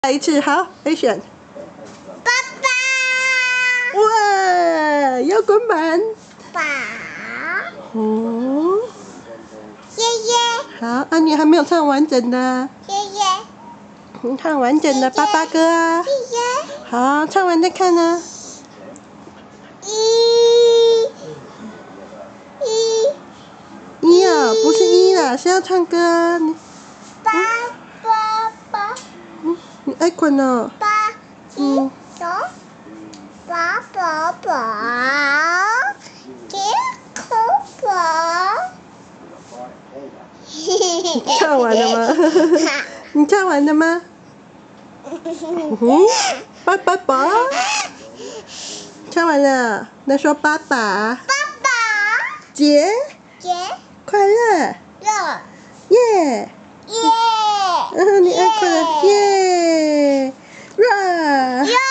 再一次，好 ，Action！ 爸爸， 哇，摇滚板。 爸， 哦。 爷爷。 好，啊，你还没有唱完整的。 爷爷。 你唱完整的爸爸歌啊。 爷爷。 好，唱完再看呢。一啊，不是一啦，是要唱歌啊。你。 爸爸爸。 你爱困哦。 爸。走。爸爸爸。给口宝。 唱完了吗？你唱完了吗？爸爸爸。唱完了，那说爸爸。 爸爸。 节。 节。 快乐。 乐。 耶。 耶。 你爱快乐耶。热。